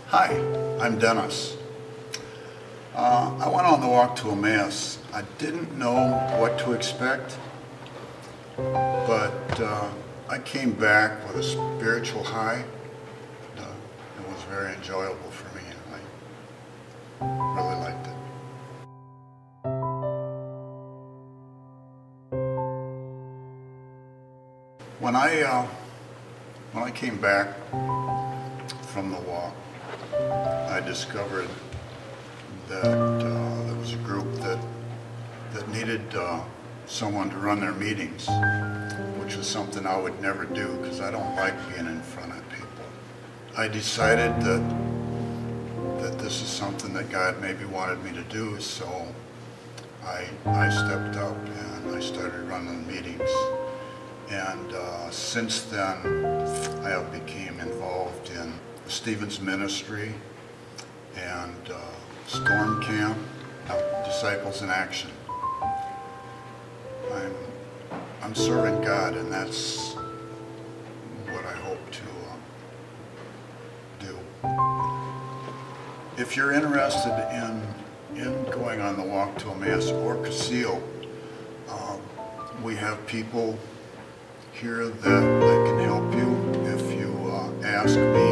Hi, I'm Dennis. I went on the walk to Emmaus. I didn't know what to expect, but I came back with a spiritual high. It was very enjoyable for me, and I really liked it. When I came back from the walk, I discovered that there was a group that needed someone to run their meetings, which was something I would never do because I don't like being in front of people. I decided that this is something that God maybe wanted me to do, so I stepped up and I started running meetings. And since then, I have become involved in the Stevens Ministry and Storm Camp, Disciples in Action. I'm serving God, and that's what I hope to do. If you're interested in going on the walk to Emmaus or Casil, we have people here that can help you. If you ask me,